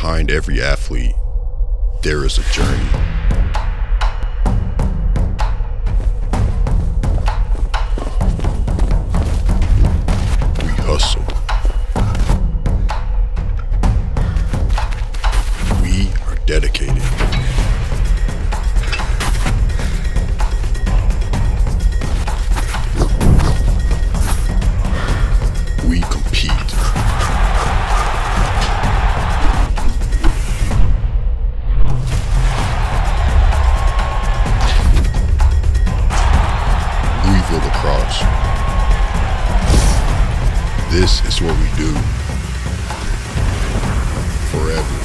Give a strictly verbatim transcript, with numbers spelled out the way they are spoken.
Behind every athlete, there is a journey. We hustle. We are dedicated. We compete. Louisville Lacrosse. This is what we do. Forever.